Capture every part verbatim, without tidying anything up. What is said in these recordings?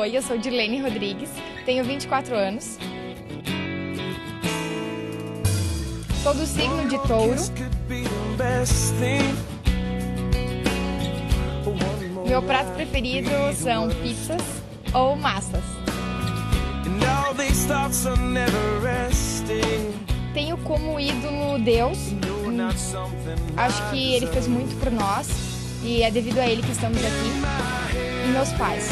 Oi, eu sou Dirlene Rodrigues, tenho vinte e quatro anos. Sou do signo de Touro. Meu prato preferido são pizzas ou massas. Tenho como ídolo Deus. Acho que ele fez muito por nós e é devido a ele que estamos aqui. E meus pais.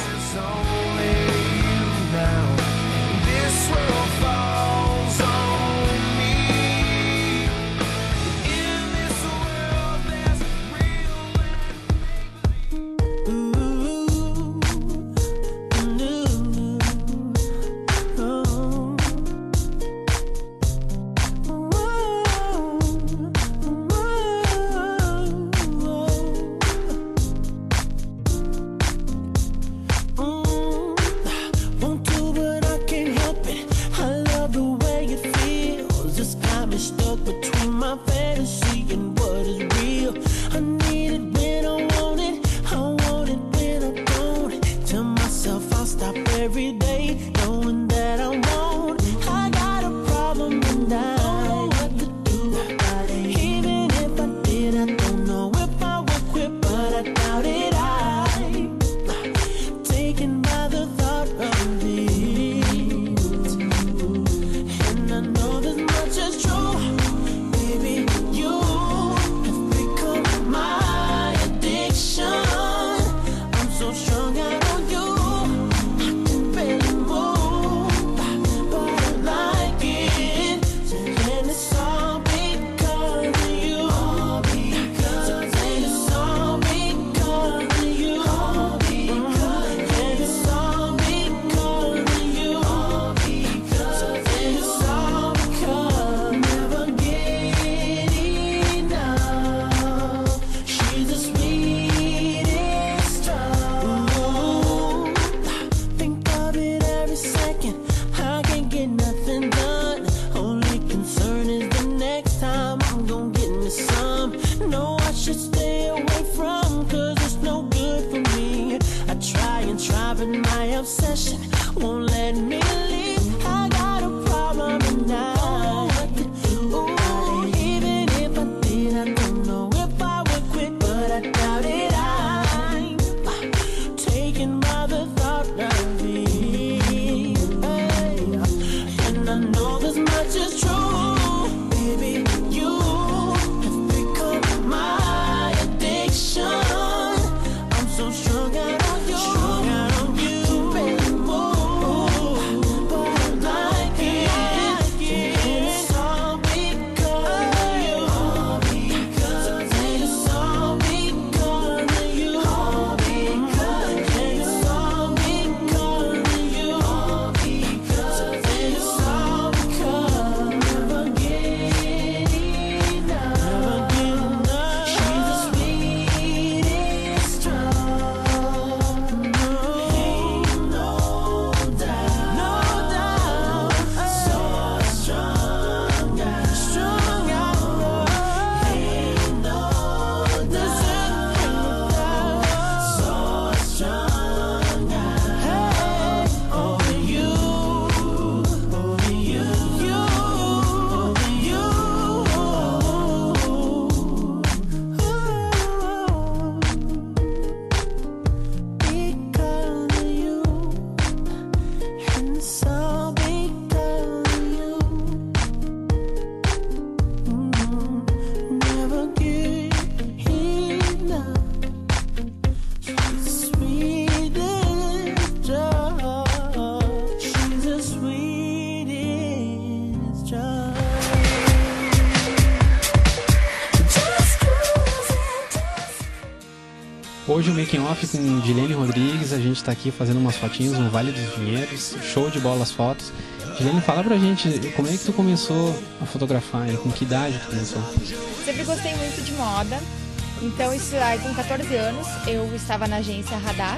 Hoje o Making Off com Dirlene Rodrigues, a gente tá aqui fazendo umas fotinhas no Vale dos Vinhedos, show de bola as fotos. Dirlene, fala pra gente, como é que tu começou a fotografar e com que idade tu começou? Sempre gostei muito de moda, então isso aí com quatorze anos eu estava na agência Radar.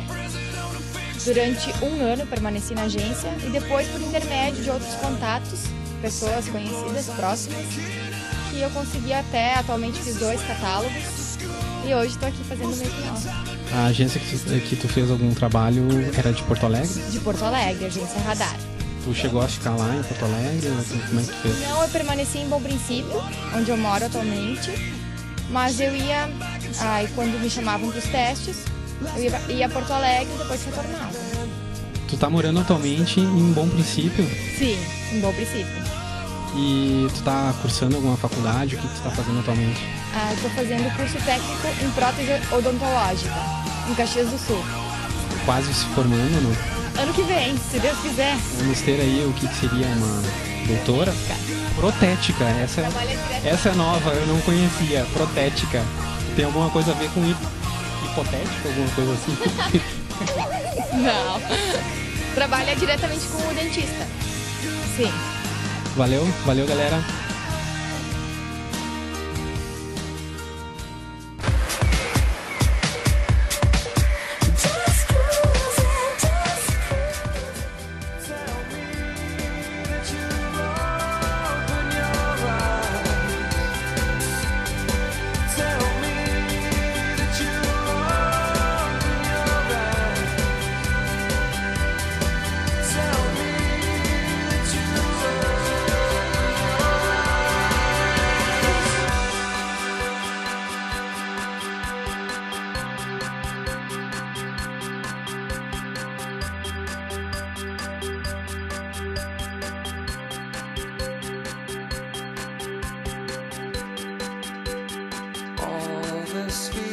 Durante um ano permaneci na agência e depois por intermédio de outros contatos, pessoas conhecidas, próximas, que eu consegui até, atualmente fiz dois catálogos e hoje estou aqui fazendo o Making Off. A agência que tu, que tu fez algum trabalho era de Porto Alegre? De Porto Alegre, agência Radar. Tu chegou a ficar lá em Porto Alegre? Como é que tu fez? Não, eu permaneci em Bom Princípio, onde eu moro atualmente. Mas eu ia, aí quando me chamavam para os testes, eu ia, ia a Porto Alegre e depois retornava. Tu tá morando atualmente em Bom Princípio? Sim, em Bom Princípio. E tu tá cursando alguma faculdade? O que, que tu tá fazendo atualmente? Ah, estou fazendo curso técnico em prótese odontológica, em Caxias do Sul. Quase se formando, não? Ano que vem, se Deus quiser. Vamos ter aí o que, que seria uma doutora? Protética, essa é, essa é nova, eu não conhecia. Protética. Tem alguma coisa a ver com hip, hipotética, alguma coisa assim? Não. Trabalha diretamente com o dentista. Sim. Valeu, valeu, galera. All this